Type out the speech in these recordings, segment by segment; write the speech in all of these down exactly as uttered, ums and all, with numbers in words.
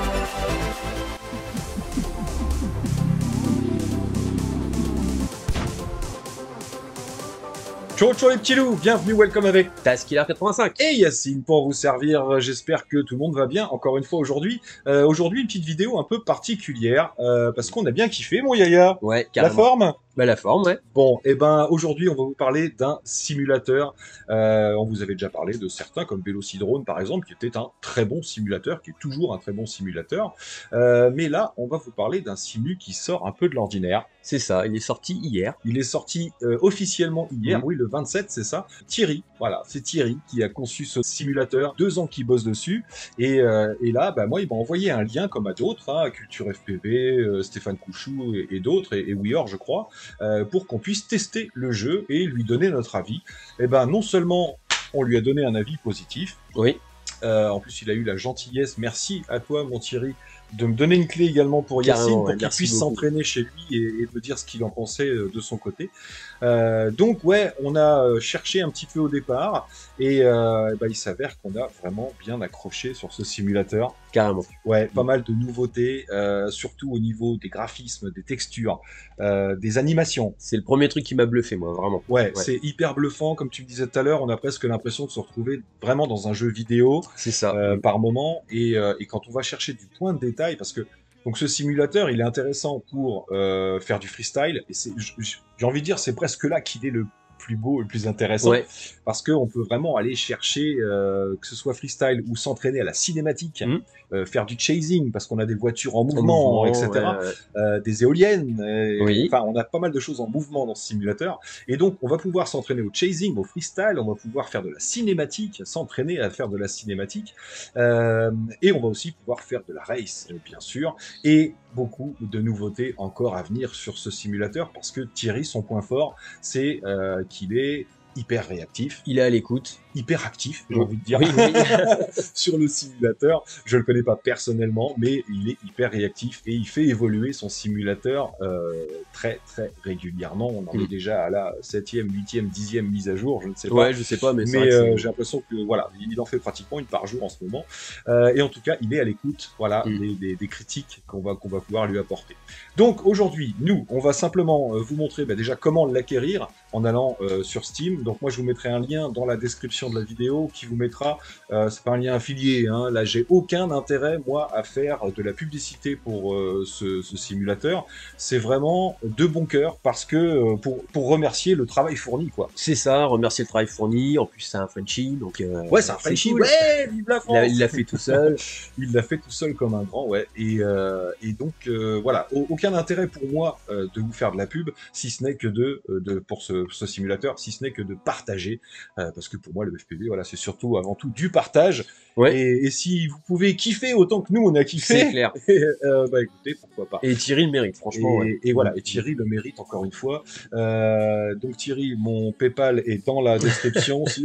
Ciao ciao les petits loups, bienvenue, welcome avec Taskiller quatre-vingt-cinq et Yacine pour vous servir. J'espère que tout le monde va bien encore une fois aujourd'hui. Euh, aujourd'hui une petite vidéo un peu particulière euh, parce qu'on a bien kiffé mon Yaya. Ouais, La carrément. forme? Bah la forme, ouais. Bon, et ben aujourd'hui on va vous parler d'un simulateur. Euh, on vous avait déjà parlé de certains comme Velocidrone par exemple, qui était un très bon simulateur, qui est toujours un très bon simulateur. Euh, mais là, on va vous parler d'un simu qui sort un peu de l'ordinaire. C'est ça, il est sorti hier. Il est sorti euh, officiellement hier, Mmh. oui, le vingt-sept, c'est ça. Thierry, voilà, c'est Thierry qui a conçu ce simulateur, deux ans qu'il bosse dessus. Et, euh, et là, bah, moi, il m'a envoyé un lien comme à d'autres, hein, Culture F P V, euh, Stéphane Couchou et, et d'autres, et, et WeOr, je crois, euh, pour qu'on puisse tester le jeu et lui donner notre avis. Et ben, non seulement on lui a donné un avis positif, Oui. euh, en plus, il a eu la gentillesse, merci à toi, mon Thierry, de me donner une clé également pour Carrément, Yacine, pour ouais, qu'il merci puisse beaucoup. s'entraîner chez lui et, et me dire ce qu'il en pensait euh, de son côté. Euh, donc ouais, on a euh, cherché un petit peu au départ et euh, bah, il s'avère qu'on a vraiment bien accroché sur ce simulateur. Carrément. Ouais, pas mal de nouveautés, euh, surtout au niveau des graphismes, des textures, euh, des animations. C'est le premier truc qui m'a bluffé, moi, vraiment. Ouais, Ouais. c'est hyper bluffant, comme tu me disais tout à l'heure, on a presque l'impression de se retrouver vraiment dans un jeu vidéo C'est ça. euh, Mmh. par moment, et, euh, et quand on va chercher du point de détail, parce que donc ce simulateur, il est intéressant pour euh, faire du freestyle, et c'est, j- j- j'ai envie de dire, c'est presque là qu'il est le plus beau, le plus intéressant, Ouais. parce qu'on peut vraiment aller chercher, euh, que ce soit freestyle ou s'entraîner à la cinématique, Mmh. euh, faire du chasing, parce qu'on a des voitures en En mouvement, mouvement, ouais, et cetera, ouais. euh, des éoliennes, et- Oui. enfin on a pas mal de choses en mouvement dans ce simulateur, et donc on va pouvoir s'entraîner au chasing, au freestyle, on va pouvoir faire de la cinématique, s'entraîner à faire de la cinématique, euh, et on va aussi pouvoir faire de la race, euh, bien sûr, et beaucoup de nouveautés encore à venir sur ce simulateur, parce que Thierry, son point fort, c'est euh, qu'il est hyper réactif, Il est à l'écoute. hyper actif, j'ai Mmh. envie de dire, Oui, oui. sur le simulateur. Je le connais pas personnellement, mais il est hyper réactif et il fait évoluer son simulateur euh, très très régulièrement. On en Mm. est déjà à la septième, huitième, dixième mise à jour, je ne sais pas. Ouais, je sais pas, mais c'est Mais vrai que euh, c'est- j'ai l'impression que voilà, il en fait pratiquement une par jour en ce moment. Euh, et en tout cas, il est à l'écoute, voilà, Mm. des, des- des critiques qu'on va qu'on va pouvoir lui apporter. Donc aujourd'hui, nous, on va simplement euh, vous montrer bah, déjà comment l'acquérir en allant euh, sur Steam. Donc moi, je vous mettrai un lien dans la description de la vidéo qui vous mettra, euh, c'est pas un lien affilié, hein, là j'ai aucun intérêt moi à faire de la publicité pour euh, ce, ce simulateur. C'est vraiment de bon cœur parce que euh, pour, pour remercier le travail fourni, quoi. c'est ça, remercier le travail fourni. En plus, c'est un Frenchie, donc. euh, Ouais, c'est un Frenchie, cool. ouais, vive la Il France. l'a il l'a fait tout seul. Il l'a fait tout seul comme un grand, ouais. Et, euh, et donc, euh, voilà, Au- aucun intérêt pour moi euh, de vous faire de la pub, si ce n'est que de, euh, de pour ce, ce simulateur, si ce n'est que de partager, euh, parce que pour moi, le F P V, voilà, c'est surtout avant tout du partage. Ouais. Et, et si vous pouvez kiffer autant que nous, on a kiffé, C'est clair. euh, bah écoutez, pourquoi pas. Et Thierry le mérite, franchement. Et, Ouais. et voilà, et Thierry le mérite encore une fois. Euh, donc Thierry, mon PayPal est dans la description. Si-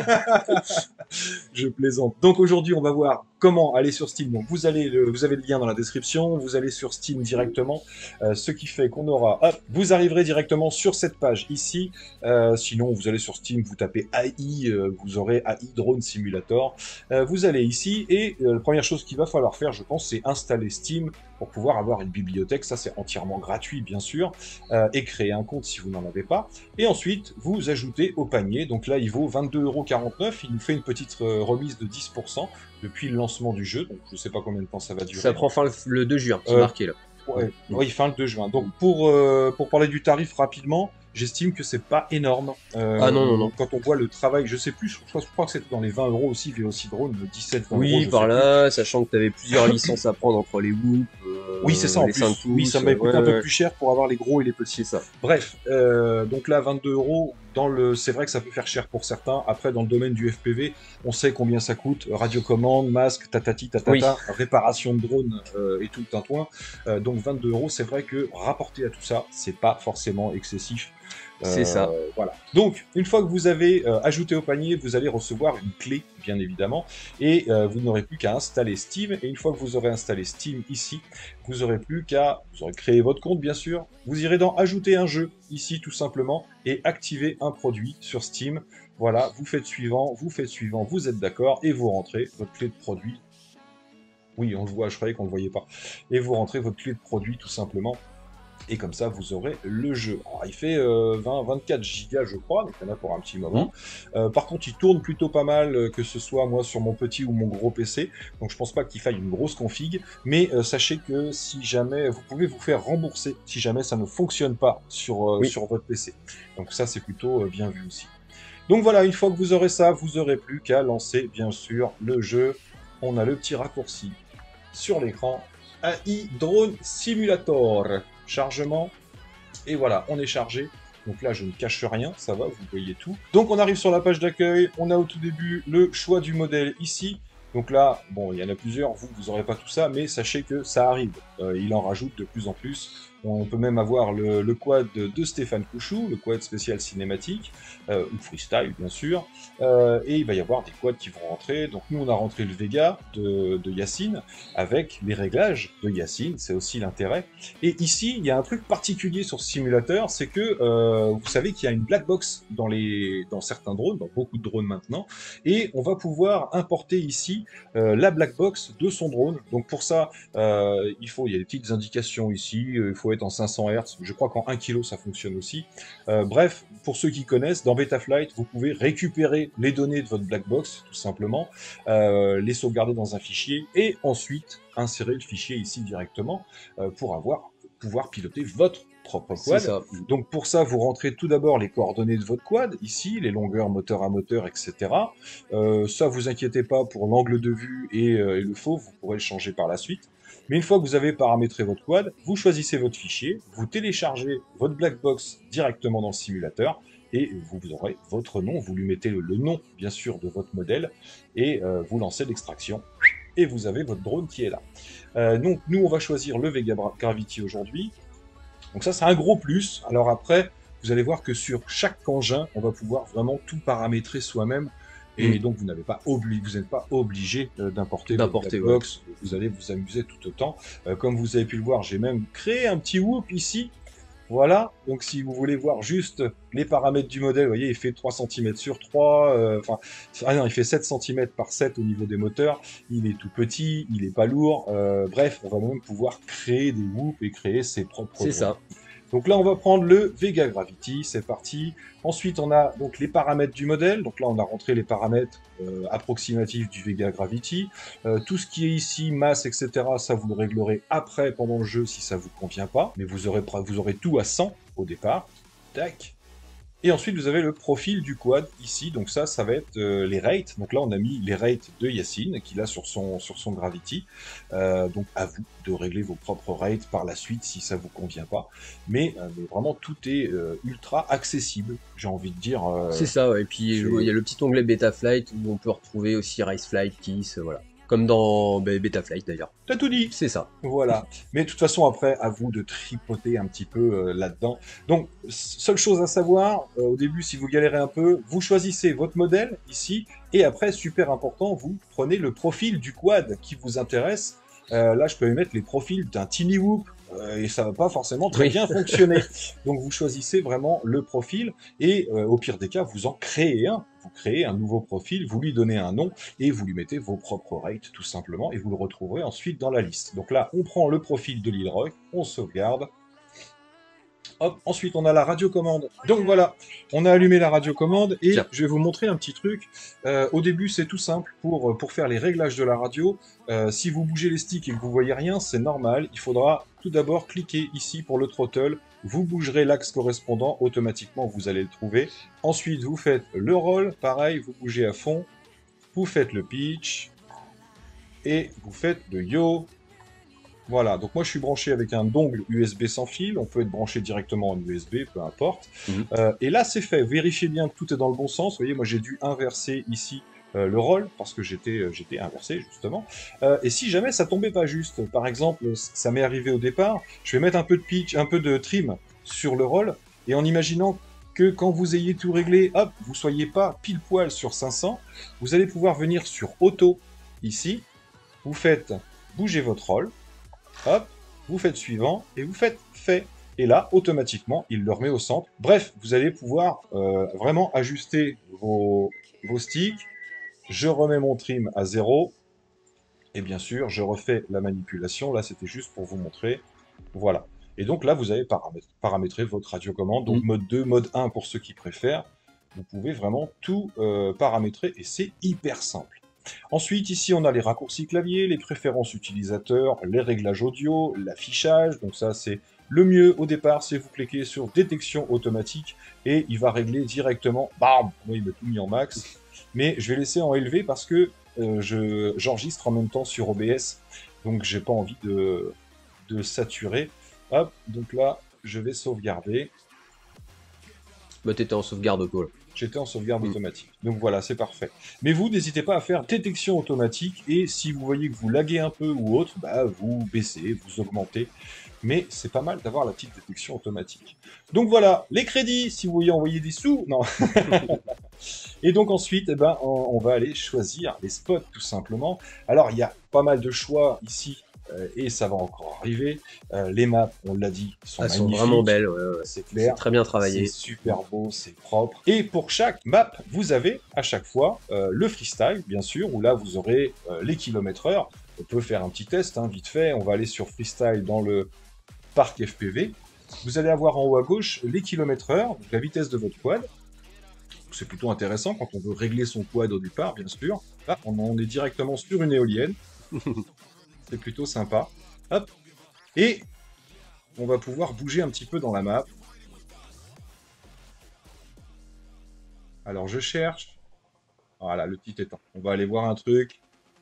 Je plaisante. Donc aujourd'hui, on va voir comment aller sur Steam. Donc vous allez, le, vous avez le lien dans la description. Vous allez sur Steam directement, euh, ce qui fait qu'on aura. Hop, vous arriverez directement sur cette page ici. Euh, sinon, vous allez sur Steam, vous tapez A I, euh, vous aurez A I Drone Simulator. Euh, vous allez ici et euh, la première chose qu'il va falloir faire, je pense, c'est installer Steam pour pouvoir avoir une bibliothèque. Ça, c'est entièrement gratuit, bien sûr, euh, et créer un compte si vous n'en avez pas. Et ensuite, vous ajoutez au panier. Donc là, il vaut vingt-deux euros quarante-neuf. Il nous fait une petite euh, remise de dix pour cent depuis le lancement du jeu. Donc, je ne sais pas combien de temps ça va durer. Ça prend fin le, le deux juin, qui est Euh, marqué là. Ouais, Mm. oui, fin le deux juin. Donc, pour, euh, pour parler du tarif rapidement, j'estime que c'est pas énorme. Euh, Ah non, non, non. Quand on voit le travail, je sais plus, je crois, je crois que c'était dans les vingt euros aussi, Velocidrone, dix-sept vingt euros. Oui, je par sais là, sachant que tu avais plusieurs licences à prendre entre les Whoop, euh, Oui, c'est ça, en les plus. cinq Oui, ça pouces, m'a coûté ouais, un peu ouais. plus cher pour avoir les gros et les petits. C'est ça. Bref, euh, donc là, vingt-deux euros, dans le, c'est vrai que ça peut faire cher pour certains. Après, dans le domaine du F P V, on sait combien ça coûte. Radiocommande, masque, tatati, tatata, Oui. réparation de drone euh, et tout le tintouin. Euh, donc vingt-deux euros, c'est vrai que rapporté à tout ça, c'est pas forcément excessif. C'est ça. Voilà. Donc, une fois que vous avez euh, ajouté au panier, vous allez recevoir une clé, bien évidemment, et euh, vous n'aurez plus qu'à installer Steam. Et une fois que vous aurez installé Steam ici, vous aurez plus qu'à, vous aurez créé votre compte, bien sûr. Vous irez dans Ajouter un jeu, ici, tout simplement, et activer un produit sur Steam. Voilà, vous faites suivant, vous faites suivant, vous êtes d'accord, et vous rentrez votre clé de produit Oui, on le voit, je croyais qu'on ne le voyait pas. Et vous rentrez votre clé de produit tout simplement. Et comme ça, vous aurez le jeu. Alors, il fait euh, vingt, vingt-quatre gigas, je crois, donc il y en a pour un petit Hmm. moment. Euh, par contre, il tourne plutôt pas mal, euh, que ce soit moi sur mon petit ou mon gros P C. Donc je pense pas qu'il faille une grosse config. Mais euh, sachez que si jamais, vous pouvez vous faire rembourser si jamais ça ne fonctionne pas sur, euh, Oui, sur votre P C. Donc ça, c'est plutôt euh, bien vu aussi. Donc voilà, une fois que vous aurez ça, vous aurez plus qu'à lancer, bien sûr, le jeu. On a le petit raccourci sur l'écran. A I Drone Simulator. Chargement. Et voilà, on est chargé. Donc là, je ne cache rien, ça va, vous voyez tout. Donc on arrive sur la page d'accueil. On a au tout début le choix du modèle ici. Donc là, bon, il y en a plusieurs, vous, vous n'aurez pas tout ça, mais sachez que ça arrive. Euh, il en rajoute de plus en plus. On peut même avoir le, le quad de Stéphane Couchou, le quad spécial cinématique, euh, ou freestyle, bien sûr. Euh, et il va y avoir des quads qui vont rentrer. Donc nous, on a rentré le Vega de, de Yacine, avec les réglages de Yacine, c'est aussi l'intérêt. Et ici, il y a un truc particulier sur ce simulateur, c'est que euh, vous savez qu'il y a une black box dans, les, dans certains drones, dans beaucoup de drones maintenant, et on va pouvoir importer ici euh, la black box de son drone. Donc pour ça, euh, il faut, il y a des petites indications ici, euh, il faut être en cinq cents hertz, je crois qu'en un kilo ça fonctionne aussi. Euh, bref, pour ceux qui connaissent, dans Betaflight, vous pouvez récupérer les données de votre black box, tout simplement, euh, les sauvegarder dans un fichier, et ensuite insérer le fichier ici directement euh, pour avoir, pouvoir piloter votre propre c'est quad. ça. Donc pour ça, vous rentrez tout d'abord les coordonnées de votre quad, ici, les longueurs moteur à moteur, et cetera. Euh, ça, vous inquiétez pas pour l'angle de vue et, euh, et le faux, vous pourrez le changer par la suite. Mais une fois que vous avez paramétré votre quad, vous choisissez votre fichier, vous téléchargez votre black box directement dans le simulateur, et vous aurez votre nom, vous lui mettez le nom, bien sûr, de votre modèle, et euh, vous lancez l'extraction, et vous avez votre drone qui est là. Euh, donc nous, on va choisir le Vega Gravity aujourd'hui. Donc ça, c'est un gros plus. Alors après, vous allez voir que sur chaque engin, on va pouvoir vraiment tout paramétrer soi-même. Hmm. Et donc, vous n'avez pas obli vous n'êtes pas obligé euh, d'importer votre D'importer, black ouais. box. Vous allez vous amuser tout autant. Euh, comme vous avez pu le voir, j'ai même créé un petit whoop ici. Voilà, donc si vous voulez voir juste les paramètres du modèle, vous voyez, il fait trois centimètres sur trois, euh, enfin, ah non, il fait sept centimètres par sept au niveau des moteurs, il est tout petit, il est pas lourd, euh, bref, on va même pouvoir créer des whoops et créer ses propres C'est drones. ça. Donc là, on va prendre le Vega Gravity, c'est parti. Ensuite, on a donc les paramètres du modèle. Donc là, on a rentré les paramètres euh, approximatifs du Vega Gravity. Euh, tout ce qui est ici, masse, et cetera, ça vous le réglerez après, pendant le jeu, si ça vous convient pas. Mais vous aurez, vous aurez tout à cent au départ. Tac. Et ensuite, vous avez le profil du quad ici. Donc ça, ça va être euh, les rates. Donc là, on a mis les rates de Yacine, qu'il a sur son, sur son Gravity. Euh, donc à vous de régler vos propres rates par la suite si ça vous convient pas. Mais, euh, mais vraiment, tout est euh, ultra accessible, j'ai envie de dire. Euh, C'est ça, ouais. Et puis il y a le petit onglet Betaflight où on peut retrouver aussi Raceflight, Kiss, voilà. Comme dans bah, Betaflight d'ailleurs. T'as tout dit. C'est ça. Voilà. Mais de toute façon, après, à vous de tripoter un petit peu euh, là-dedans. Donc, seule chose à savoir, euh, au début, si vous galérez un peu, vous choisissez votre modèle ici, et après, super important, vous prenez le profil du quad qui vous intéresse. Euh, là, je peux mettre les profils d'un Tiny Whoop, euh, et ça va pas forcément très Oui. bien fonctionner. Donc, vous choisissez vraiment le profil, et euh, au pire des cas, vous en créez un. Vous créez un nouveau profil, vous lui donnez un nom, et vous lui mettez vos propres rates, tout simplement, et vous le retrouverez ensuite dans la liste. Donc là, on prend le profil de l'Ilroy, on sauvegarde. Hop, ensuite on a la radiocommande. Donc voilà, on a allumé la radiocommande et Tiens. je vais vous montrer un petit truc. Euh, au début, c'est tout simple pour, pour faire les réglages de la radio. Euh, si vous bougez les sticks et que vous voyez rien, c'est normal. Il faudra tout d'abord cliquer ici pour le throttle. Vous bougerez l'axe correspondant, automatiquement vous allez le trouver. Ensuite, vous faites le roll, pareil, vous bougez à fond. Vous faites le pitch et vous faites le yo. Voilà, donc moi je suis branché avec un dongle U S B sans fil, on peut être branché directement en U S B, peu importe. Mmh. Euh, et là c'est fait, vérifiez bien que tout est dans le bon sens. Vous voyez, moi j'ai dû inverser ici euh, le roll, parce que j'étais euh, j'étais inversé justement. Euh, et si jamais ça tombait pas juste, par exemple, ça m'est arrivé au départ, je vais mettre un peu de pitch, un peu de trim sur le roll, et en imaginant que quand vous ayez tout réglé, hop, vous soyez pas pile poil sur cinq cents, vous allez pouvoir venir sur auto, ici, vous faites bouger votre roll, hop, vous faites suivant, et vous faites fait. Et là, automatiquement, il le remet au centre. Bref, vous allez pouvoir euh, vraiment ajuster vos, vos sticks. Je remets mon trim à zéro. Et bien sûr, je refais la manipulation. Là, c'était juste pour vous montrer. Voilà. Et donc là, vous avez paramètre- paramétré votre radiocommande. Donc Mm. mode deux, mode un pour ceux qui préfèrent. Vous pouvez vraiment tout euh, paramétrer et c'est hyper simple. Ensuite, ici, on a les raccourcis clavier, les préférences utilisateurs, les réglages audio, l'affichage. Donc ça, c'est le mieux au départ, c'est vous cliquez sur détection automatique et il va régler directement. Bam! Moi, il m'a tout mis en max. Mais je vais laisser en élevé parce que euh, je, j'enregistre en même temps sur O B S. Donc, j'ai pas envie de, de saturer. Hop, donc là, je vais sauvegarder. Bah, t'étais en sauvegarde auto, là. J'étais en sauvegarde Mm. automatique. Donc voilà, c'est parfait. Mais vous, n'hésitez pas à faire détection automatique et si vous voyez que vous laguez un peu ou autre, bah, vous baissez, vous augmentez. Mais c'est pas mal d'avoir la petite détection automatique. Donc voilà, les crédits, si vous voulez envoyer des sous, non. Et donc ensuite, eh ben, on, on va aller choisir les spots tout simplement. Alors il y a pas mal de choix ici. euh, et ça va encore arriver. Euh, les maps, on l'a dit, sont Elles sont magnifiques. vraiment belles, ouais, ouais. C'est C'est clair. très bien C'est travaillé. super beau, c'est propre. Et pour chaque map, vous avez à chaque fois euh, le freestyle, bien sûr, où là vous aurez euh, les kilomètres heure. On peut faire un petit test, hein, vite fait. On va aller sur freestyle dans le parc F P V. Vous allez avoir en haut à gauche les kilomètres heure, donc la vitesse de votre quad. C'est plutôt intéressant quand on veut régler son quad au départ, bien sûr. Là, on en est directement sur une éolienne. C'est plutôt sympa. Hop. Et on va pouvoir bouger un petit peu dans la map. Alors je cherche. Voilà, le petit étang. On va aller voir un truc.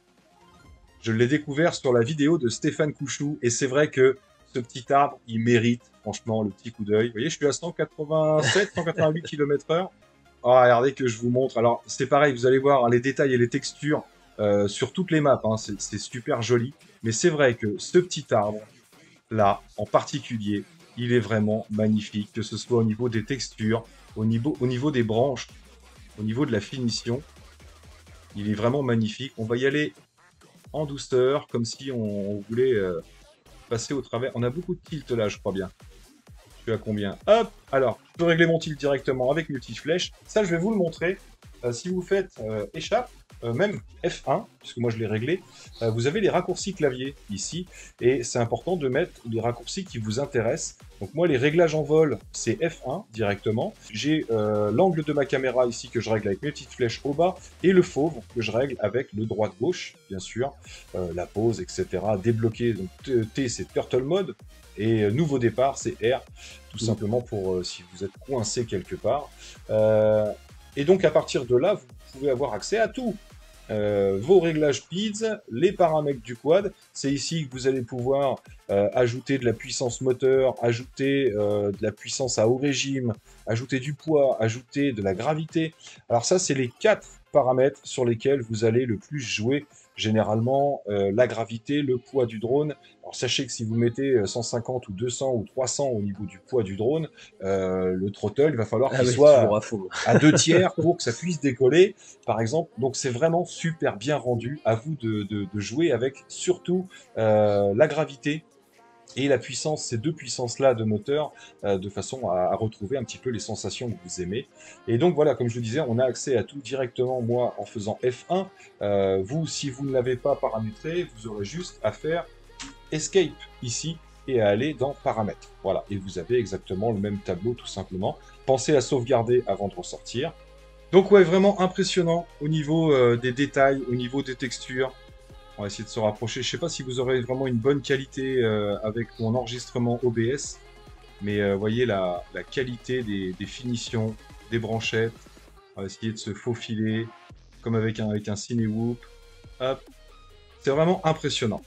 Je l'ai découvert sur la vidéo de Stéphane Couchou. Et c'est vrai que ce petit arbre, il mérite franchement le petit coup d'œil. Vous voyez, je suis à cent quatre-vingt-sept, cent quatre-vingt-huit kilomètres heure. Oh, regardez que je vous montre. Alors, c'est pareil, vous allez voir hein, les détails et les textures euh, sur toutes les maps. Hein, c'est super joli. Mais c'est vrai que ce petit arbre, là, en particulier, il est vraiment magnifique. Que ce soit au niveau des textures, au niveau, au niveau des branches, au niveau de la finition. Il est vraiment magnifique. On va y aller en douceur, comme si on, on voulait euh, passer au travers. On a beaucoup de tilt là, je crois bien. Je suis à combien? Hop. Alors, je peux régler mon tilt directement avec mes petites flèches. Ça, je vais vous le montrer. Euh, si vous faites euh, échappe, euh, même F un, puisque moi je l'ai réglé, euh, vous avez les raccourcis clavier ici, et c'est important de mettre les raccourcis qui vous intéressent. Donc moi, les réglages en vol, c'est F un directement. J'ai euh, l'angle de ma caméra ici que je règle avec mes petites flèches au bas, et le fauve que je règle avec le droite-gauche, bien sûr, euh, la pause, et cetera. Débloquer, donc T c'est Turtle Mode, et euh, nouveau départ, c'est R, tout simplement pour euh, si vous êtes coincé quelque part. Euh, et donc à partir de là, vous pouvez avoir accès à tout. Euh, vos réglages P I D S, les paramètres du quad. C'est ici que vous allez pouvoir euh, ajouter de la puissance moteur, ajouter euh, de la puissance à haut régime, ajouter du poids, ajouter de la gravité. Alors ça, c'est les quatre paramètres sur lesquels vous allez le plus jouer. Généralement, euh, la gravité, le poids du drone. Alors sachez que si vous mettez cent cinquante ou deux cents ou trois cents au niveau du poids du drone, euh, le throttle, il va falloir Ah qu'il ouais, soit toujours à fond. à deux tiers pour que ça puisse décoller, par exemple. Donc c'est vraiment super bien rendu. À vous de, de, de jouer avec surtout euh, la gravité et la puissance, ces deux puissances-là de moteur, euh, de façon à, à retrouver un petit peu les sensations que vous aimez. Et donc voilà, comme je le disais, on a accès à tout directement, moi, en faisant F un. Euh, vous, si vous ne l'avez pas paramétré, vous aurez juste à faire Escape ici et à aller dans Paramètres. Voilà, et vous avez exactement le même tableau, tout simplement. Pensez à sauvegarder avant de ressortir. Donc ouais, vraiment impressionnant au niveau euh, des détails, au niveau des textures. On va essayer de se rapprocher. Je sais pas si vous aurez vraiment une bonne qualité euh, avec mon enregistrement O B S, mais euh, voyez la, la qualité des, des finitions, des branchettes. On va essayer de se faufiler, comme avec un, avec un Cinewoop. Hop. C'est vraiment impressionnant.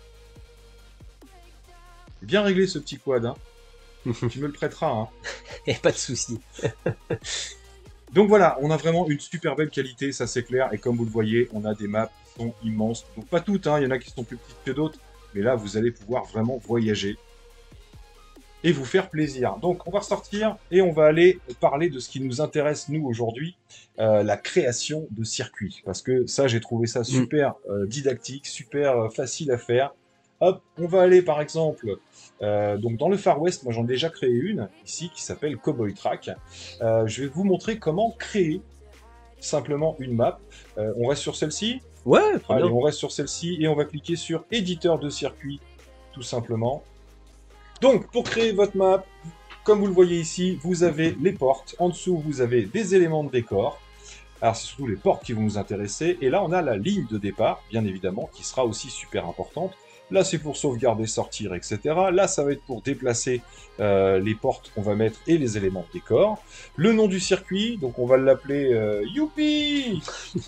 Bien réglé ce petit quad, hein. Tu me le prêteras, hein. Et pas de souci. Donc voilà, on a vraiment une super belle qualité, ça c'est clair. Et comme vous le voyez, on a des maps qui sont immenses. Donc pas toutes, hein, il y en a qui sont plus petites que d'autres. Mais là, vous allez pouvoir vraiment voyager et vous faire plaisir. Donc on va ressortir et on va aller parler de ce qui nous intéresse, nous, aujourd'hui, euh, la création de circuits. Parce que ça, j'ai trouvé ça super euh, didactique, super euh, facile à faire. Hop, on va aller par exemple, euh, donc dans le Far West, moi j'en ai déjà créé une, ici, qui s'appelle Cowboy Track. Euh, je vais vous montrer comment créer simplement une map. Euh, on reste sur celle-ci. Ouais, très Allez, bien. on reste sur celle-ci et on va cliquer sur éditeur de circuit, tout simplement. Donc, pour créer votre map, comme vous le voyez ici, vous avez les portes. En dessous, vous avez des éléments de décor. Alors, c'est surtout les portes qui vont nous intéresser. Et là, on a la ligne de départ, bien évidemment, qui sera aussi super importante. Là, c'est pour sauvegarder, sortir, et cetera. Là, ça va être pour déplacer euh, les portes qu'on va mettre et les éléments de décor. Le nom du circuit, donc on va l'appeler euh, Youpi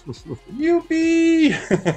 Youpi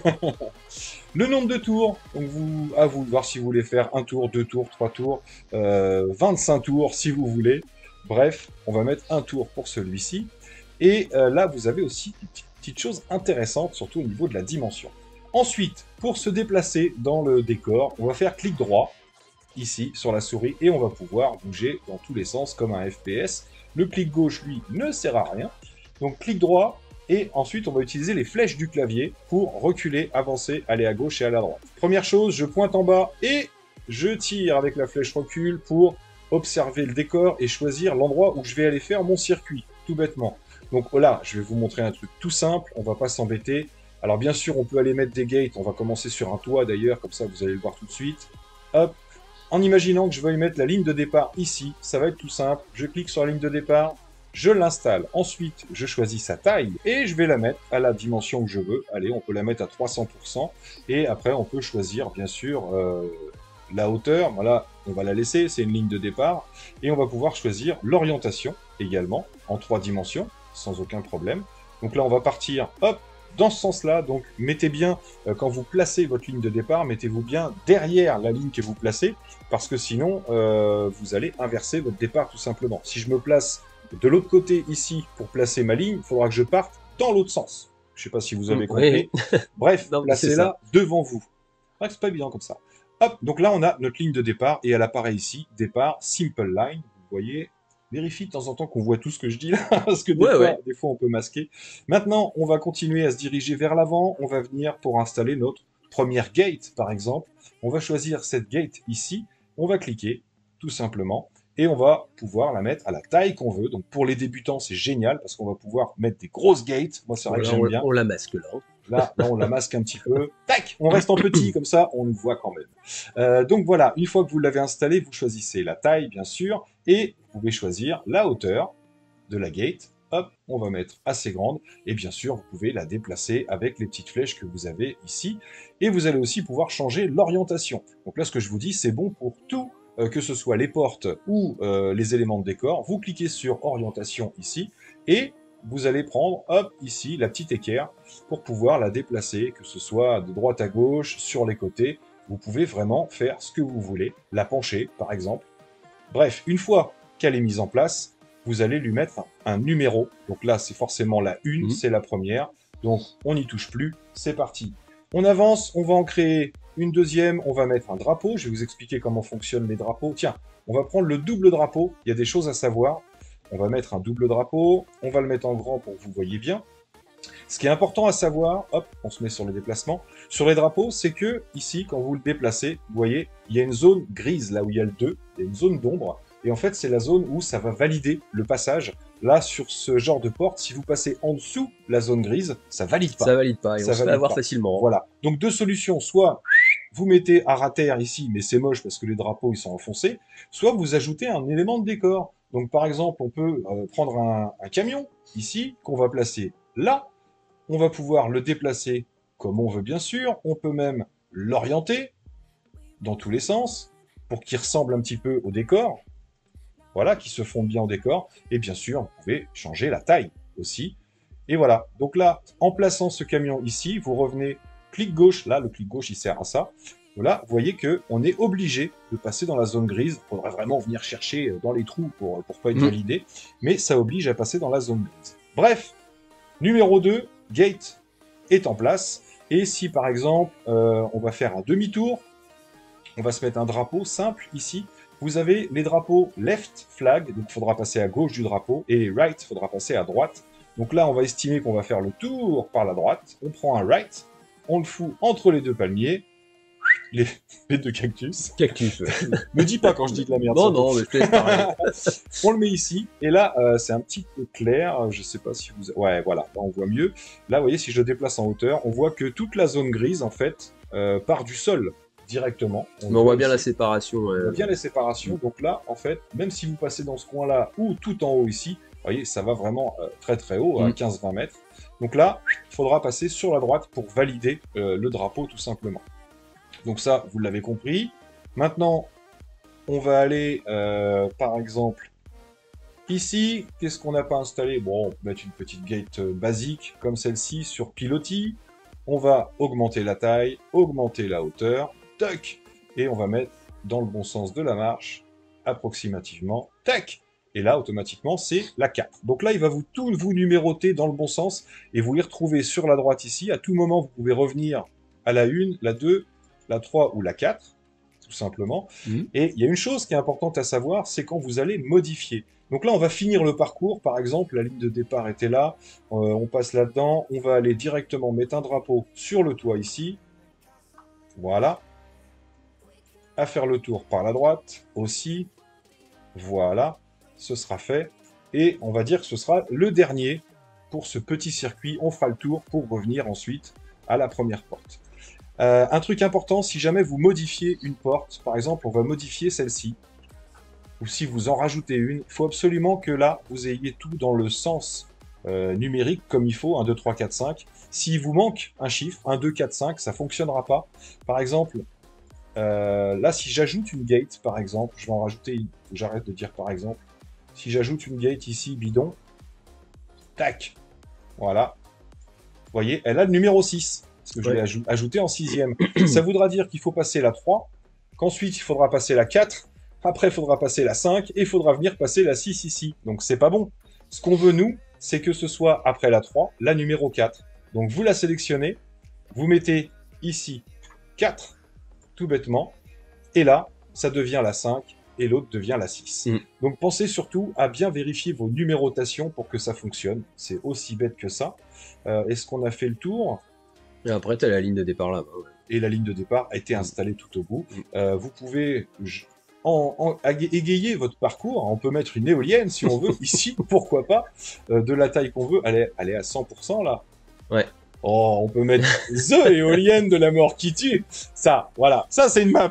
Le nombre de tours, donc vous, à vous de voir si vous voulez faire un tour, deux tours, trois tours, euh, vingt-cinq tours si vous voulez. Bref, on va mettre un tour pour celui-ci. Et euh, là, vous avez aussi une petite, petite chose intéressante, surtout au niveau de la dimension. Ensuite, pour se déplacer dans le décor, on va faire clic droit, ici, sur la souris, et on va pouvoir bouger dans tous les sens comme un F P S. Le clic gauche, lui, ne sert à rien. Donc, clic droit, et ensuite, on va utiliser les flèches du clavier pour reculer, avancer, aller à gauche et aller à droite. Première chose, je pointe en bas, et je tire avec la flèche recul pour observer le décor et choisir l'endroit où je vais aller faire mon circuit, tout bêtement. Donc là, je vais vous montrer un truc tout simple, on va pas s'embêter. Alors bien sûr, on peut aller mettre des gates, on va commencer sur un toit d'ailleurs, comme ça vous allez le voir tout de suite. Hop, en imaginant que je vais mettre la ligne de départ ici, ça va être tout simple. Je clique sur la ligne de départ, je l'installe. Ensuite, je choisis sa taille et je vais la mettre à la dimension que je veux. Allez, on peut la mettre à trois cents pour cent. Et après, on peut choisir bien sûr euh, la hauteur. Voilà, on va la laisser, c'est une ligne de départ. Et on va pouvoir choisir l'orientation également en trois dimensions, sans aucun problème. Donc là, on va partir, hop, dans ce sens-là. Donc, mettez bien, euh, quand vous placez votre ligne de départ, mettez-vous bien derrière la ligne que vous placez, parce que sinon, euh, vous allez inverser votre départ tout simplement. Si je me place de l'autre côté ici pour placer ma ligne, il faudra que je parte dans l'autre sens. Je ne sais pas si vous avez Mmh, compris. oui. Bref, Non, placez-la devant vous. Ouais, c'est pas évident comme ça. Hop, donc là, on a notre ligne de départ, et elle apparaît ici, départ, simple line, vous voyez. Vérifie de temps en temps qu'on voit tout ce que je dis là, parce que des, Ouais, fois, ouais. des fois on peut masquer. Maintenant, on va continuer à se diriger vers l'avant. On va venir pour installer notre première gate, par exemple. On va choisir cette gate ici. On va cliquer, tout simplement. Et on va pouvoir la mettre à la taille qu'on veut. Donc pour les débutants, c'est génial, parce qu'on va pouvoir mettre des grosses gates. Moi, c'est vrai que Voilà, j'aime on, bien. on la masque là. Là, là, on la masque un petit peu. Tac, on reste en petit, comme ça, on nous voit quand même. Euh, donc voilà, une fois que vous l'avez installé, vous choisissez la taille, bien sûr, et vous pouvez choisir la hauteur de la gate. Hop, on va mettre assez grande. Et bien sûr, vous pouvez la déplacer avec les petites flèches que vous avez ici. Et vous allez aussi pouvoir changer l'orientation. Donc là, ce que je vous dis, c'est bon pour tout, euh, que ce soit les portes ou euh, les éléments de décor. Vous cliquez sur orientation ici, et vous allez prendre, hop, ici, la petite équerre pour pouvoir la déplacer, que ce soit de droite à gauche, sur les côtés. Vous pouvez vraiment faire ce que vous voulez, la pencher, par exemple. Bref, une fois qu'elle est mise en place, vous allez lui mettre un, un numéro. Donc là, c'est forcément la une, Mmh. c'est la première. Donc, on n'y touche plus, c'est parti. On avance, on va en créer une deuxième, on va mettre un drapeau. Je vais vous expliquer comment fonctionnent les drapeaux. Tiens, on va prendre le double drapeau, il y a des choses à savoir. On va mettre un double drapeau, on va le mettre en grand pour que vous voyez bien. Ce qui est important à savoir, hop, on se met sur le déplacement, sur les drapeaux, c'est que ici, quand vous le déplacez, vous voyez, il y a une zone grise, là où il y a le deux, il y a une zone d'ombre, et en fait, c'est la zone où ça va valider le passage. Là, sur ce genre de porte, si vous passez en dessous la zone grise, ça valide pas. Ça valide pas, et Ça on se fait valide avoir pas. facilement. Voilà. Donc, deux solutions. Soit vous mettez à rater ici, mais c'est moche parce que les drapeaux, ils sont enfoncés. Soit vous ajoutez un élément de décor. Donc, par exemple, on peut euh, prendre un, un camion, ici, qu'on va placer là. On va pouvoir le déplacer comme on veut, bien sûr. On peut même l'orienter dans tous les sens pour qu'il ressemble un petit peu au décor. Voilà, qui se fonde bien au décor. Et bien sûr, vous pouvez changer la taille aussi. Et voilà. Donc là, en plaçant ce camion ici, vous revenez clic gauche. Là, le clic gauche, il sert à ça. Voilà, vous voyez qu'on est obligé de passer dans la zone grise. Il faudrait vraiment venir chercher dans les trous pour ne pas être Mmh. validé. Mais ça oblige à passer dans la zone grise. Bref, numéro deux, gate est en place. Et si par exemple, euh, on va faire un demi-tour, on va se mettre un drapeau simple ici. Vous avez les drapeaux left flag, donc il faudra passer à gauche du drapeau, et les right, il faudra passer à droite. Donc là, on va estimer qu'on va faire le tour par la droite. On prend un right, on le fout entre les deux palmiers. les, les deux cactus. Cactus. Ouais. Me dis pas quand je dis de la merde. Non, non, mais je te laisse parler. On le met ici, et là, euh, c'est un petit peu clair. Je sais pas si vous... Ouais, voilà, là, on voit mieux. Là, vous voyez, si je le déplace en hauteur, on voit que toute la zone grise, en fait, euh, part du sol directement. On mais on voit bien ici. la séparation. Ouais. On voit bien les séparations. Donc là, en fait, même si vous passez dans ce coin-là, ou tout en haut ici, vous voyez, ça va vraiment euh, très très haut, à quinze vingt mètres. Donc là, il faudra passer sur la droite pour valider euh, le drapeau, tout simplement. Donc ça, vous l'avez compris. Maintenant, on va aller, euh, par exemple, ici. Qu'est-ce qu'on n'a pas installé? Bon, on peut mettre une petite gate euh, basique, comme celle-ci, sur pilotis. On va augmenter la taille, augmenter la hauteur, tac, et on va mettre dans le bon sens de la marche, approximativement, tac. Et là, automatiquement, c'est la quatre. Donc là, il va vous tout vous numéroter dans le bon sens, et vous les retrouvez sur la droite ici. À tout moment, vous pouvez revenir à la un, la deux, la trois ou la quatre, tout simplement. Mmh. Et il y a une chose qui est importante à savoir, c'est quand vous allez modifier. Donc là, on va finir le parcours. Par exemple, la ligne de départ était là. Euh, on passe là-dedans. On va aller directement mettre un drapeau sur le toit ici. Voilà. À faire le tour par la droite aussi. Voilà. Ce sera fait. Et on va dire que ce sera le dernier pour ce petit circuit. On fera le tour pour revenir ensuite à la première porte. Euh, un truc important, si jamais vous modifiez une porte, par exemple, on va modifier celle-ci, ou si vous en rajoutez une, il faut absolument que là, vous ayez tout dans le sens euh, numérique, comme il faut, un, deux, trois, quatre, cinq. S'il vous manque un chiffre, un, deux, quatre, cinq, ça ne fonctionnera pas. Par exemple, euh, là, si j'ajoute une gate, par exemple, je vais en rajouter une, j'arrête de dire par exemple, si j'ajoute une gate ici, bidon, tac, voilà, vous voyez, elle a le numéro six. Parce que je l'ai aj ajouté en sixième. Ça voudra dire qu'il faut passer la trois, qu'ensuite il faudra passer la quatre, après il faudra passer la cinq, et il faudra venir passer la six ici. Donc c'est pas bon. Ce qu'on veut, nous, c'est que ce soit après la trois, la numéro quatre. Donc vous la sélectionnez, vous mettez ici quatre, tout bêtement, et là, ça devient la cinq, et l'autre devient la six. Mmh. Donc pensez surtout à bien vérifier vos numérotations pour que ça fonctionne. C'est aussi bête que ça. Euh, Est-ce qu'on a fait le tour ? Et après, tu as la ligne de départ là-bas. Ouais. Et la ligne de départ a été installée tout au bout. Euh, vous pouvez en, en, égayer votre parcours. On peut mettre une éolienne si on veut. Ici, pourquoi pas, euh, de la taille qu'on veut. Elle est, elle est à cent pour cent là. Ouais. Oh, on peut mettre The éolienne de la mort qui tue. Ça, voilà. Ça, c'est une map.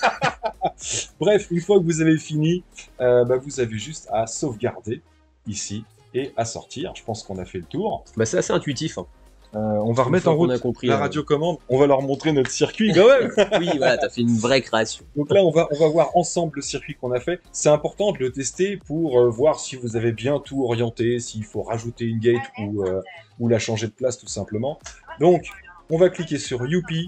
Bref, une fois que vous avez fini, euh, bah, vous avez juste à sauvegarder ici et à sortir. Je pense qu'on a fait le tour. Bah, c'est assez intuitif. Hein. Euh, on va remettre en route a compris, la euh... radiocommande, on va leur montrer notre circuit quand même. Oui, voilà, t'as fait une vraie création. Donc là, on va, on va voir ensemble le circuit qu'on a fait. C'est important de le tester pour euh, voir si vous avez bien tout orienté, s'il faut rajouter une gate ou, euh, ou la changer de place tout simplement. Donc, on va cliquer sur Youpi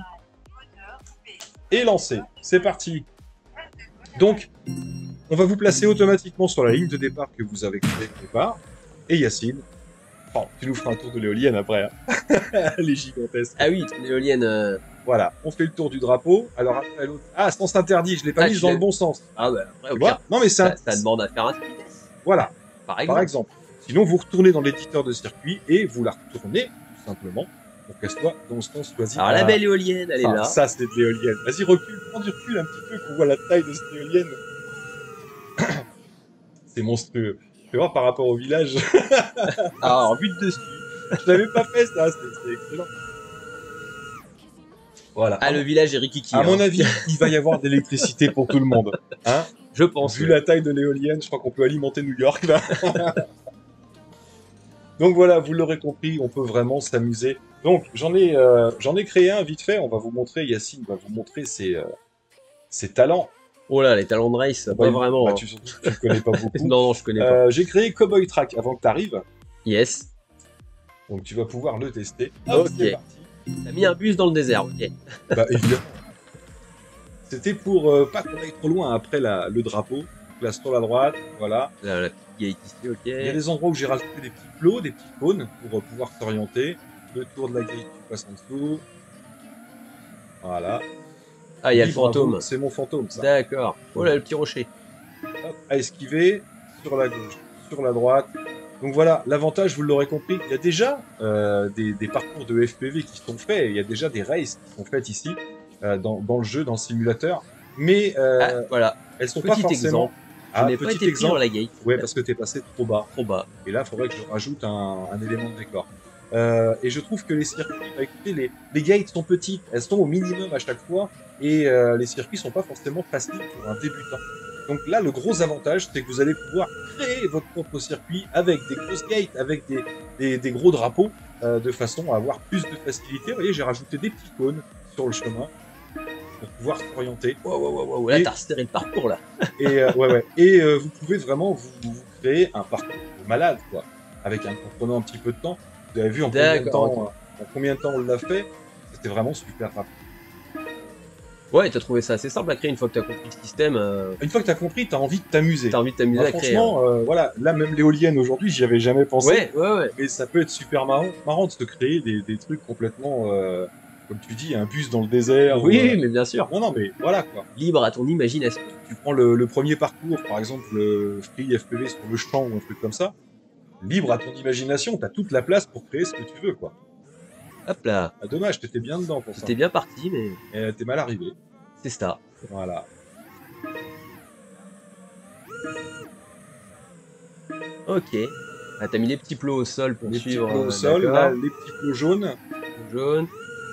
et lancer. C'est parti. Donc, on va vous placer automatiquement sur la ligne de départ que vous avez créée au départ. Et Yacine, oh, tu nous feras un tour de l'éolienne après. Hein. Elle est gigantesque. Ah oui, l'éolienne. Euh... Voilà, on fait le tour du drapeau. Alors après l'autre. Ah, sens interdit, je l'ai pas ah, mise dans le bon sens. Ah bah après, ok. Voilà. Non mais ça, ça, ça demande à faire un. Voilà. Par exemple. Par exemple. Sinon, vous retournez dans l'éditeur de circuit et vous la retournez tout simplement pour qu'elle soit dans le sens choisi. Alors la belle éolienne, elle enfin, est là. Ça, c'est de l'éolienne. Vas-y, recule, prends du recul un petit peu qu'on voit la taille de cette éolienne. C'est monstrueux. Tu vois, par rapport au village. Alors, vue de dessus. Je l'avais pas fait, ça. C'était excellent. Voilà. Ah, le village est rikiki. À hein. mon avis, il va y avoir de l'électricité pour tout le monde. Hein, je pense. Vu ouais. la taille de l'éolienne, je crois qu'on peut alimenter New York, là. Donc voilà, vous l'aurez compris, on peut vraiment s'amuser. Donc, j'en ai, euh, j'en ai créé un vite fait. On va vous montrer, Yacine va vous montrer ses, euh, ses talents. Oh là, les talents de race, bah, pas vraiment. Bah, hein. tu ne connais pas beaucoup. non, non, je connais pas. Euh, J'ai créé Cowboy Track avant que tu arrives. Yes. Donc tu vas pouvoir le tester. Ok. C'est parti. T'as mis un bus dans le désert, ok. Bah évidemment. C'était pour euh, pas qu'on aille trop loin après la, le drapeau. Là sur la droite, voilà. La, la petite gate ici, ok. Il y a des endroits où j'ai rajouté des petits plots, des petits cônes pour euh, pouvoir s'orienter. Le tour de la gate, tu passes en dessous. Voilà. Ah, il y a le fantôme. C'est mon fantôme, ça. D'accord. Oh là, le petit rocher. Hop, à esquiver, sur la gauche, sur la droite. Donc voilà, l'avantage, vous l'aurez compris, il y a déjà euh, des, des parcours de F P V qui sont faits, il y a déjà des races qui sont faites ici. euh, dans, dans le jeu, dans le simulateur, mais Ah, euh, voilà. elles sont pas Petit forcément... exemple. Je Ah, n'ai pas petit été pris dans exemple, la gate. ouais, parce que t'es passé trop bas. Trop bas. Et là, il faudrait que je rajoute un, un élément de décor. Euh, et je trouve que les circuits, bah, écoutez, les, les gates sont petites, elles sont au minimum à chaque fois, et euh, les circuits sont pas forcément faciles pour un débutant. Donc là, le gros avantage, c'est que vous allez pouvoir créer votre propre circuit avec des grosses gates, avec des, des, des gros drapeaux, euh, de façon à avoir plus de facilité. Vous voyez, j'ai rajouté des petits cônes sur le chemin pour pouvoir s'orienter. Wow, wow, wow, wow. Là, Et- t'as resserré le parcours, là. Et euh, ouais, ouais. Et euh, vous pouvez vraiment vous, vous créer un parcours de malade, quoi, avec un en prenant un petit peu de temps. Vous avez vu en combien de D'accord, temps, euh, en combien de temps on l'a fait. C'était vraiment super rapide. Ouais, t'as trouvé ça assez simple à créer une fois que t'as compris le système. euh, Une fois que t'as compris, t'as envie de t'amuser. T'as envie de t'amuser Moi, à créer. hein. franchement, euh, voilà, là même l'éolienne aujourd'hui, j'y avais jamais pensé. Ouais, ouais, ouais. Mais ça peut être super marrant, marrant de se créer des, des trucs complètement, euh, comme tu dis, un bus dans le désert. Oui, ou, euh, oui, mais bien sûr. Non, non, mais voilà quoi. Libre à ton imagination. Tu prends le, le premier parcours, par exemple le Free F P V sur le champ ou un truc comme ça. Libre à ton imagination, t'as toute la place pour créer ce que tu veux, quoi. Hop là. Ah, dommage, t'étais bien dedans pour ça. C'était bien parti, mais Et t'es mal arrivé. c'est ça. Voilà. Ok. Ah, t'as mis les petits plots au sol pour Les petits suivre. plots au euh, sol, d'accord. là, les petits plots jaunes. Jaune.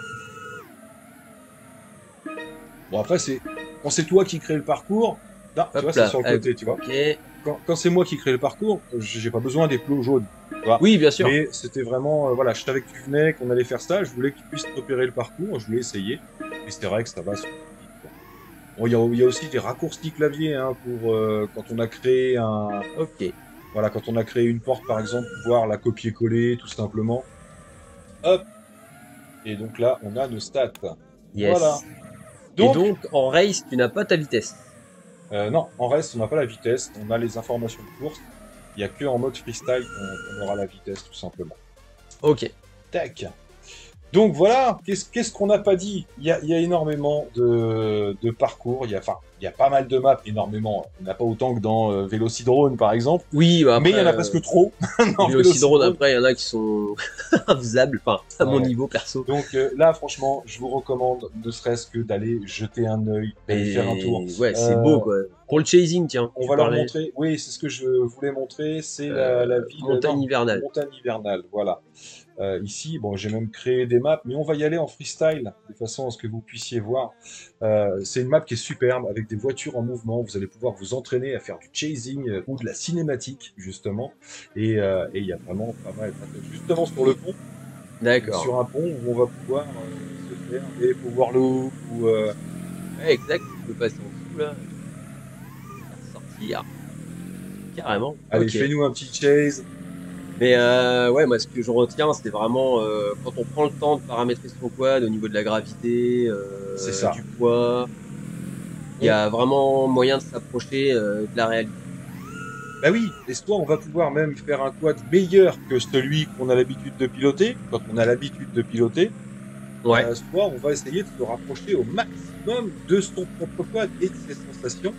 Bon, après, c'est quand c'est toi qui crée le parcours, là, tu Hop vois, c'est là. sur le Ah, côté, tu vois. Ok. Quand, quand c'est moi qui crée le parcours, j'ai pas besoin des plots jaunes. Tu vois. Oui, bien sûr. Mais c'était vraiment, euh, voilà, je savais que tu venais, qu'on allait faire ça, je voulais que tu puisses repérer le parcours, je voulais essayer. Et c'est vrai que ça va super vite, quoi. Bon, il y a, il y a aussi des raccourcis clavier, hein, pour euh, quand on a créé un, Ok. voilà, quand on a créé une porte, par exemple, pouvoir la copier-coller, tout simplement. Hop. Et donc là, on a nos stats. Yes. Voilà. Et Donc, donc, en race, tu n'as pas ta vitesse. euh, non, en reste, on n'a pas la vitesse, on a les informations de course. Il n'y a que en mode freestyle qu'on qu'on aura la vitesse, tout simplement. Ok. Tac. Donc voilà, qu'est-ce qu'est-ce qu'on n'a pas dit? Il y a, il y a énormément de, de parcours, il y a, enfin, il y a pas mal de maps, énormément. Il n'y en a pas autant que dans euh, Vélocidrone, par exemple, Oui, bah après, mais il y en a euh, presque trop. dans mais aussi drôle, Vélocidrone. après, il y en a qui sont infaisables, enfin, à mon Ouais. niveau perso. Donc euh, là, franchement, je vous recommande, ne serait-ce que d'aller jeter un œil, d'aller Et faire un tour. ouais, c'est Euh, beau, quoi. Pour le chasing, tiens, On tu va leur parlais. montrer, oui, c'est ce que je voulais montrer, c'est Euh, la, la ville... montagne non, hivernale. Montagne hivernale, voilà. Euh, ici, bon, j'ai même créé des maps, mais on va y aller en freestyle, de façon à ce que vous puissiez voir. Euh, c'est une map qui est superbe, avec des voitures en mouvement, vous allez pouvoir vous entraîner à faire du chasing euh, ou de la cinématique, justement. Et euh, et il y a vraiment pas mal, justement sur le pont, D'accord. sur un pont où on va pouvoir euh, se faire des power loop, ou... Euh, Ouais, exact, tu peux passer en dessous, là. Faire sortir. Carrément. allez, Ok. fais-nous un petit chase. Mais euh, ouais, moi, ce que je retiens, c'est vraiment euh, quand on prend le temps de paramétrer son quad au niveau de la gravité, euh, C'est ça. du poids, il y a vraiment moyen de s'approcher euh, de la réalité. Bah oui, et soit on va pouvoir même faire un quad meilleur que celui qu'on a l'habitude de piloter, quand on a l'habitude de piloter, Ouais. euh, soit on va essayer de se rapprocher au maximum de son propre quad et de ses sensations.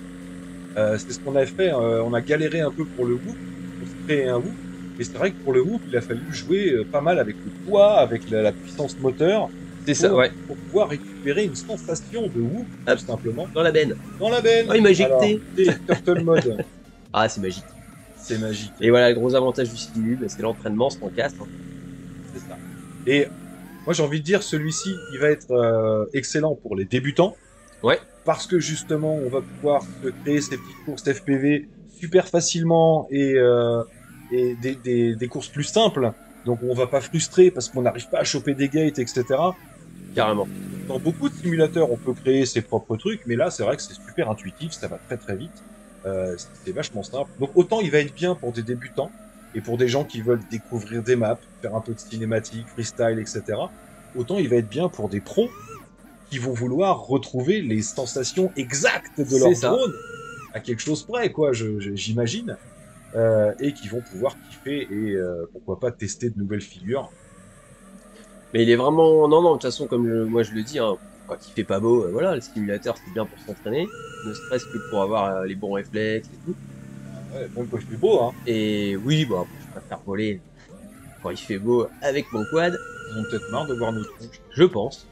Euh, c'est ce qu'on a fait, euh, on a galéré un peu pour le whoop, pour se créer un whoop, mais c'est vrai que pour le whoop, il a fallu jouer euh, pas mal avec le poids, avec la, la puissance moteur, C'est ça, pour, ouais. pour pouvoir récupérer une sensation de whoop, Hop. tout simplement, Dans la benne. dans la benne. Oh, il m'a éjecté. Alors, c'est Turtle Mode, Ah, c'est magique. c'est magique. Et voilà, le gros avantage du simu, bah, c'est l'entraînement sans casse. Hein. C'est ça. Et moi, j'ai envie de dire, celui-ci, il va être euh, excellent pour les débutants. Ouais. Parce que justement, on va pouvoir se créer ces petites courses F P V super facilement et, euh, et des, des, des courses plus simples. Donc, on va pas frustrer parce qu'on n'arrive pas à choper des gates, et cetera. Carrément. Dans beaucoup de simulateurs, on peut créer ses propres trucs, mais là, c'est vrai que c'est super intuitif, ça va très très vite. Euh, c'est vachement simple. Donc, autant il va être bien pour des débutants et pour des gens qui veulent découvrir des maps, faire un peu de cinématique, freestyle, et cetera. Autant il va être bien pour des pros qui vont vouloir retrouver les sensations exactes de leur C'est ça. drone à quelque chose près, quoi, je- je- j'imagine, euh, et qui vont pouvoir kiffer et euh, pourquoi pas tester de nouvelles figures. Mais il est vraiment... Non, non, de toute façon, comme je- moi je le dis, hein, quand il fait pas beau, euh, voilà, le simulateur c'est bien pour s'entraîner, ne serait-ce que pour avoir euh, les bons réflexes et tout. Ouais, même quand il fait beau, hein. Et oui, bon, après, je préfère voler. quand il fait beau avec mon quad. Ils ont peut-être marre de voir nos tronches. Je pense.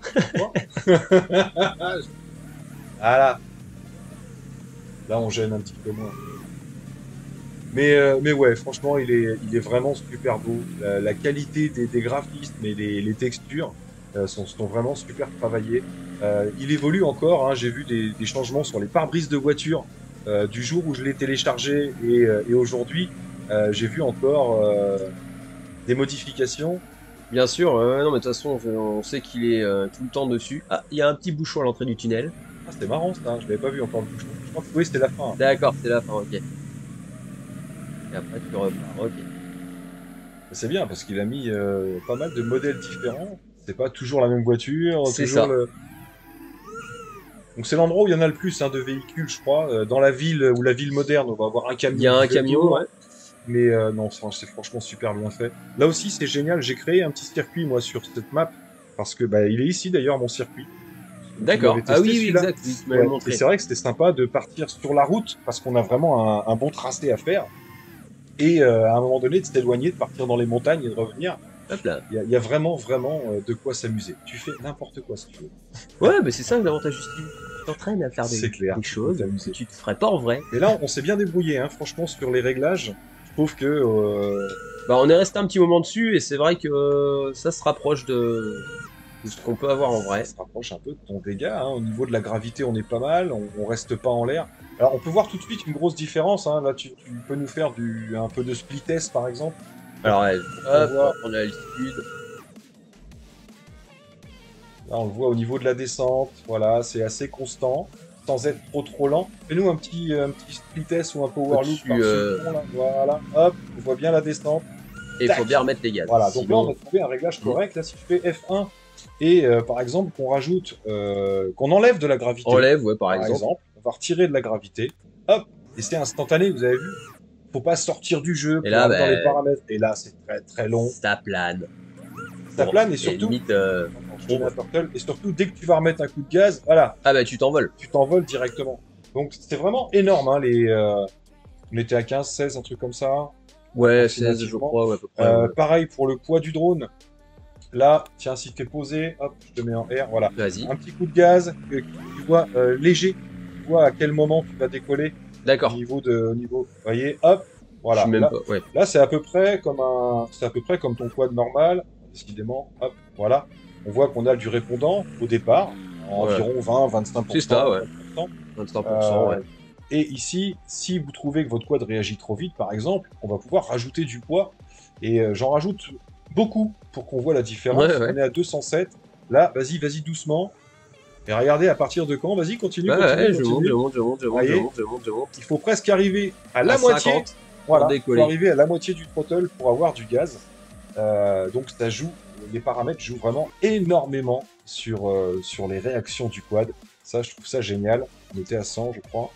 Voilà. Là, on gêne un petit peu moins. Mais, euh, mais ouais, franchement, il est, il est vraiment super beau. La, la qualité des, des graphismes et les, les textures euh, sont, sont vraiment super travaillées. Euh, il évolue encore, hein, j'ai vu des, des changements sur les pare-brises de voiture euh, du jour où je l'ai téléchargé et, euh, et aujourd'hui. Euh, j'ai vu encore euh, des modifications. Bien sûr, euh, non mais de toute façon, je- on sait qu'il est euh, tout le temps dessus. Ah, il y a un petit bouchon à l'entrée du tunnel. Ah, c'était marrant ça, hein, je l'avais pas vu encore le bouchon. Je crois que oui, c'était la fin, hein. D'accord, c'est la fin, ok. Et après tu repars, ok. C'est bien parce qu'il a mis euh, pas mal de modèles différents. C'est pas toujours la même voiture, C'est toujours ça. le. Donc c'est l'endroit où il y en a le plus hein, de véhicules, je crois. Euh, Dans la ville ou la ville moderne, on va avoir un camion. Il y a un qui fait le camion, tour. ouais. Mais euh, non, c'est c'est franchement super bien fait. Là aussi, c'est génial. J'ai créé un petit circuit moi sur cette map parce que bah il est ici d'ailleurs mon circuit. Tu D'accord. l'avais Ah testé, oui, oui, celui-là. exact, oui, tu Ouais. m'avais Et montré. c'est vrai que c'était sympa de partir sur la route parce qu'on a vraiment un, un bon tracé à faire. Et euh, à un moment donné, de s'éloigner, de partir dans les montagnes et de revenir. Hop là. Il y, a- il y a vraiment, vraiment euh, de quoi s'amuser. Tu fais n'importe quoi si tu veux. Ouais, mais c'est ça l'avantage du Steam. Tu t'entraînes à faire des, C'est clair, des tu peux choses que t'amuser. tu te ferais pas en vrai. Et là, on, on s'est bien débrouillé, hein, franchement, sur les réglages. Je trouve que euh, Bah, on est resté un petit moment dessus et c'est vrai que euh, ça se rapproche de, de ce qu'on peut avoir en vrai. ça se rapproche un peu de ton dégât. Hein. Au niveau de la gravité, on est pas mal, on, on reste pas en l'air. Alors, on peut voir tout de suite une grosse différence. Hein. Là, tu, tu peux nous faire du, un peu de split test, par exemple. Alors, ouais, On hop, voit- on a l'altitude. Là, on le voit au niveau de la descente. Voilà, c'est assez constant, sans être trop trop lent. Fais-nous un petit, un petit split test ou un power loop Au-dessus, par euh, second. Là. Voilà, hop, on voit bien la descente. Et il Tac. faut bien remettre les gaz. Voilà, donc là, Sinon, on a trouvé un réglage Mm. correct. Là, si tu fais F un et euh, par exemple qu'on rajoute, euh, qu'on enlève de la gravité, enlève, ouais, par, par exemple. exemple, on va retirer de la gravité, hop, et c'est instantané, vous avez vu. Faut pas sortir du jeu Et pour là, aller dans les bah, paramètres. Et là, c'est très très long. ça plane. Ça Bon, plane et et surtout, limite, euh, je tenais à Turtle, et surtout, dès que tu vas remettre un coup de gaz, voilà, ah bah tu t'envoles. tu t'envoles directement. Donc c'est vraiment énorme, hein, les. euh, On était à quinze, seize, un truc comme ça. Ouais, seize, je approximativement. crois, ouais, à peu près. Euh, ouais. pareil pour le poids du drone. Là, tiens, si t'es posé, hop, je te mets en R, voilà. Vas-y. Un petit coup de gaz, que tu vois euh, léger, tu vois à quel moment tu vas décoller au D'accord. niveau de, au niveau, vous voyez, hop, Je voilà. suis même Là, pas. Ouais. là c'est à peu près comme un, c'est à peu près comme ton quad normal, décidément, hop, voilà. On voit qu'on a du répondant au départ, Voilà. environ vingt, vingt-cinq pour cent. C'est ça, ouais. vingt pour cent. vingt-cinq pour cent, Euh, ouais. Et ici, si vous trouvez que votre quad réagit trop vite, par exemple, on va pouvoir rajouter du poids. Et euh, j'en rajoute beaucoup pour qu'on voit la différence. Ouais, ouais. On est à deux cent sept. Là, vas-y, vas-y doucement. Et regardez à partir de quand. Vas-y, continue, Ouais, continue, ouais, je monte, continue. je monte, je monte, je monte, je Voyez. monte, je monte, je monte. Il faut presque arriver à la À moitié. cinquante Voilà, pour il faut décoller. arriver à la moitié du throttle pour avoir du gaz. Euh, donc ça joue, les paramètres jouent vraiment énormément sur, euh, sur les réactions du quad. Ça, je trouve ça génial. On était à cent, je crois.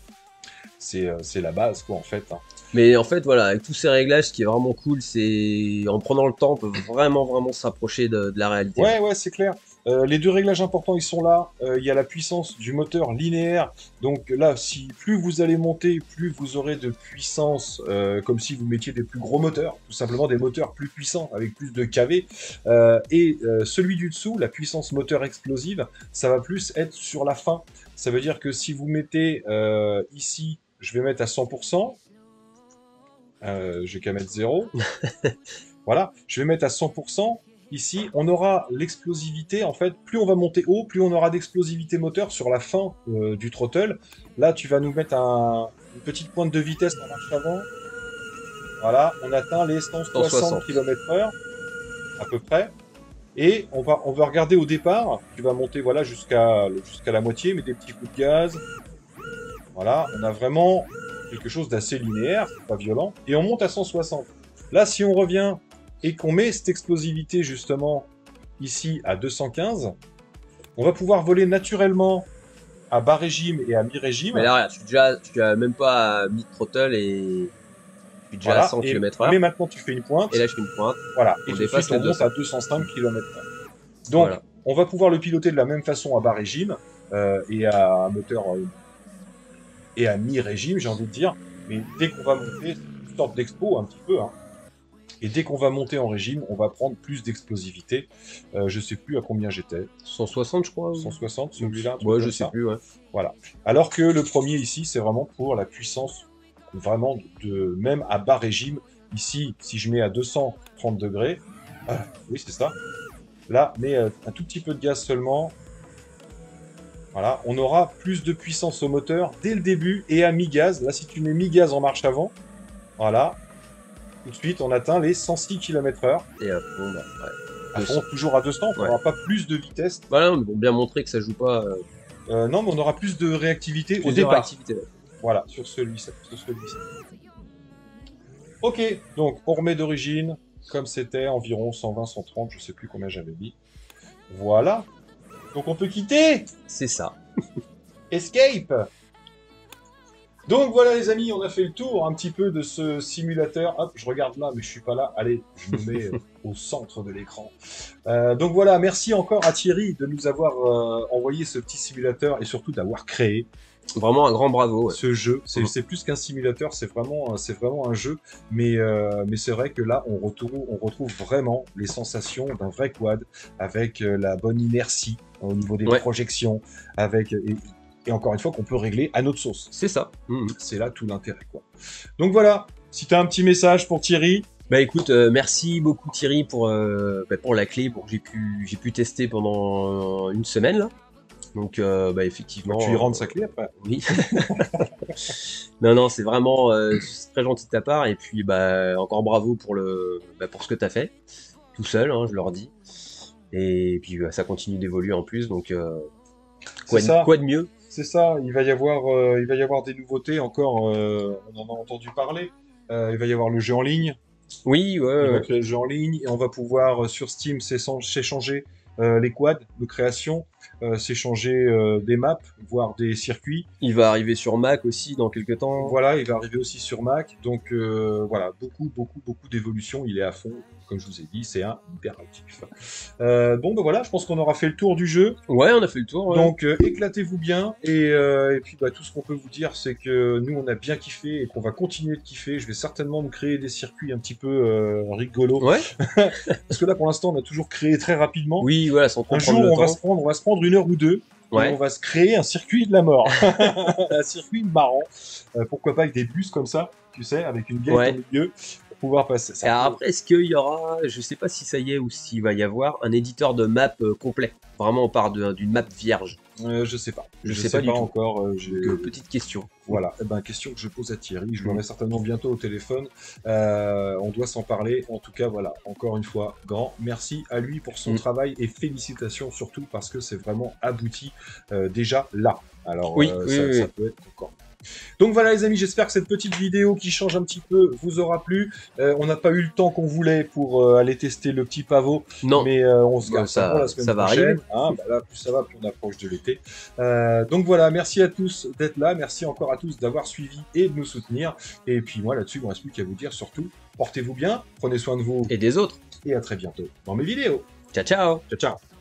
C'est euh, c'est la base, quoi, en fait. Hein. Mais en fait, voilà, avec tous ces réglages, ce qui est vraiment cool, c'est en prenant le temps, on peut vraiment, vraiment se rapprocher de, de la réalité. Ouais, ouais, c'est clair. Euh, les deux réglages importants, ils sont là. Euh, Il y a la puissance du moteur linéaire. Donc là, si plus vous allez monter, plus vous aurez de puissance, euh, comme si vous mettiez des plus gros moteurs, tout simplement des moteurs plus puissants, avec plus de K V. Euh, et euh, celui du dessous, la puissance moteur explosive, ça va plus être sur la fin. Ça veut dire que si vous mettez euh, ici, je vais mettre à cent pour cent, euh, j'ai qu'à mettre zéro. Voilà, je vais mettre à cent pour cent. Ici, on aura l'explosivité. En fait, plus on va monter haut, plus on aura d'explosivité moteur sur la fin euh, du throttle. Là, tu vas nous mettre un- une petite pointe de vitesse en marche avant. Voilà, on atteint les cent soixante kilomètres heure, à peu près. Et on va, on va regarder au départ. Tu vas monter voilà, jusqu'à jusqu'à la moitié, mais des petits coups de gaz. Voilà, on a vraiment quelque chose d'assez linéaire, c'est pas violent. Et on monte à cent soixante. Là, si on revient et qu'on met cette explosivité justement ici à deux cent quinze, on va pouvoir voler naturellement à bas régime et à mi-régime. Mais là, regarde, je suis déjà, je suis à même pas à mid-throttle et je suis déjà Voilà, à cent et- kilomètres heure. Mais maintenant tu fais une pointe, Et là, je fais une pointe. voilà, on et tout de dépasse suite on les monte deux à deux cent cinq kilomètres heure. Donc Voilà. on va pouvoir le piloter de la même façon à bas régime euh, et à moteur euh, et à mi-régime, j'ai envie de dire. Mais dès qu'on va monter, c'est une sorte d'expo un petit peu. Hein. Et dès qu'on va monter en régime, on va prendre plus d'explosivité. Euh, je sais plus à combien j'étais. cent soixante, je crois. cent soixante, celui-là. Ouais, je sais plus, ouais. Voilà. Alors que le premier ici, c'est vraiment pour la puissance, vraiment de, de même à bas régime. Ici, si je mets à deux cent trente degrés, ah, oui, c'est ça. Là, mais euh, un tout petit peu de gaz seulement. Voilà, on aura plus de puissance au moteur dès le début et à mi-gaz. Là, si tu mets mi-gaz en marche avant, voilà, tout de suite, on atteint les cent six kilomètres heure. Et à fond, bah, ouais. À fond, toujours à deux cents, on n'aura ouais. pas plus de vitesse. Voilà, mais bon, bien montrer que ça joue pas. Euh... Euh, non, mais on aura plus de réactivité plus au de départ. Réactivité, ouais. Voilà, sur celui-ci. Sur celui-ci. Ok, donc on remet d'origine, comme c'était, environ cent vingt, cent trente, je sais plus combien j'avais mis. Voilà. Donc on peut quitter. C'est ça. Escape. Donc voilà les amis, on a fait le tour un petit peu de ce simulateur. Hop, je regarde là, mais je suis pas là. Allez, je me mets au centre de l'écran. Euh, donc voilà, merci encore à Thierry de nous avoir euh, envoyé ce petit simulateur et surtout d'avoir créé vraiment un grand bravo. Ouais. Ce jeu. C'est mmh. plus qu'un simulateur, c'est vraiment, c'est vraiment un jeu. Mais, euh, mais c'est vrai que là, on retrouve, on retrouve vraiment les sensations d'un vrai quad avec euh, la bonne inertie au niveau des ouais. projections, avec et, et encore une fois qu'on peut régler à notre sauce. C'est ça. Mmh. C'est là tout l'intérêt, quoi. Donc voilà. Si tu as un petit message pour Thierry. Bah écoute, euh, merci beaucoup Thierry pour euh, bah, pour la clé, pour que j'ai pu j'ai pu tester pendant une semaine là. Donc, euh, bah, effectivement. Tu lui rends sa clé après. Oui. non, non, c'est vraiment euh, très gentil de ta part. Et puis, bah, encore bravo pour, le, bah, pour ce que tu as fait. Tout seul, hein, je leur dis. Et puis, bah, ça continue d'évoluer en plus. Donc, euh, quoi, de, quoi de mieux? C'est ça. Il va, y avoir, euh, il va y avoir des nouveautés encore. Euh, on en a entendu parler. Euh, il va y avoir le jeu en ligne. Oui, ouais. Il va créer le jeu en ligne. Et on va pouvoir, sur Steam, s'échanger euh, les quads de création. Euh, s'échanger euh, des maps, voire des circuits. Il va arriver sur Mac aussi dans quelques temps. Voilà, il va arriver aussi sur Mac. Donc euh, voilà, beaucoup, beaucoup, beaucoup d'évolutions. Il est à fond, comme je vous ai dit, c'est un hyperactif. Euh, bon, ben voilà, je pense qu'on aura fait le tour du jeu. Ouais, on a fait le tour. Ouais. Donc euh, éclatez-vous bien. Et, euh, et puis bah, tout ce qu'on peut vous dire, c'est que nous, on a bien kiffé et qu'on va continuer de kiffer. Je vais certainement me créer des circuits un petit peu euh, rigolos. Ouais. Parce que là, pour l'instant, on a toujours créé très rapidement. Oui, voilà, sans trop un jour, le on temps. va se prendre, on va se prendre une heure ou deux. Ouais. On va se créer un circuit de la mort. Un circuit marrant. Euh, pourquoi pas avec des bus comme ça, tu sais, avec une gate ouais. au milieu, pour pouvoir passer. Ça. Et alors après, est-ce qu'il y aura, je sais pas si ça y est ou s'il va y avoir, un éditeur de map euh, complet? Vraiment, on part d'une map vierge. Euh, je sais pas. Je, je sais, sais pas, pas du encore. Euh, Donc, petite question. Voilà. Eh ben, question que je pose à Thierry. Je l'aurai mmh. certainement bientôt au téléphone. Euh, on doit s'en parler. En tout cas, voilà. Encore une fois, grand merci à lui pour son mmh. travail et félicitations surtout parce que c'est vraiment abouti euh, déjà là. Alors, oui, euh, oui, ça, oui. ça peut être encore. Donc voilà les amis, j'espère que cette petite vidéo qui change un petit peu vous aura plu. Euh, on n'a pas eu le temps qu'on voulait pour euh, aller tester le petit pavot, non. mais euh, on se garde bah, ça, ça pour la semaine ça va prochaine. Arriver. Hein, bah là, plus ça va, plus on approche de l'été. Euh, donc voilà, merci à tous d'être là, merci encore à tous d'avoir suivi et de nous soutenir. Et puis moi là-dessus, il ne me reste plus qu'à vous dire surtout, portez-vous bien, prenez soin de vous et des autres. Et à très bientôt dans mes vidéos. Ciao ciao. Ciao ciao.